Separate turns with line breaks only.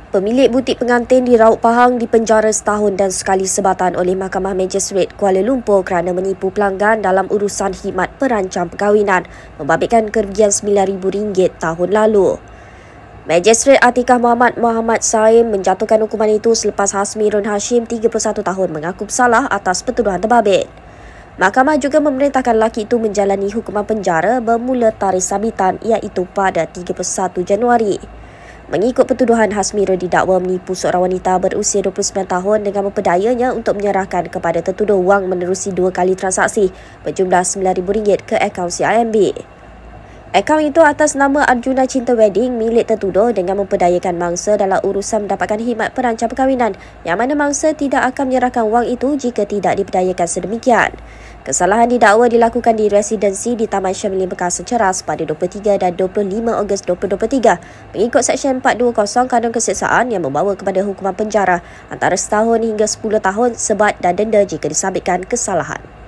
Pemilik butik pengantin di Raut Pahang dipenjara setahun dan sekali sebatan oleh Mahkamah Magistrate Kuala Lumpur kerana menipu pelanggan dalam urusan khidmat perancang perkahwinan, membabitkan kerugian RM9,000 tahun lalu. Magistrate Atikah Muhammad Saim menjatuhkan hukuman itu selepas Hasmirun Hashim 31 tahun mengaku bersalah atas pertuduhan terbabit. Mahkamah juga memerintahkan lelaki itu menjalani hukuman penjara bermula tarikh sabitan iaitu pada 31 Januari. Mengikut pertuduhan, Hasmirun didakwa menipu seorang wanita berusia 29 tahun dengan memperdayanya untuk menyerahkan kepada tertuduh wang menerusi 2 kali transaksi berjumlah RM9,000 ke akaun CIMB. Akaun itu atas nama Arjuna Cinta Wedding milik tertuduh dengan memperdayakan mangsa dalam urusan mendapatkan khidmat perancang perkahwinan yang mana mangsa tidak akan menyerahkan wang itu jika tidak diperdayakan sedemikian. Kesalahan didakwa dilakukan di residensi di Taman Syamili Bekasi Ceras pada 23 dan 25 Ogos 2023 mengikut Seksyen 420 Kanun Keseksaan yang membawa kepada hukuman penjara antara setahun hingga 10 tahun sebat dan denda jika disabitkan kesalahan.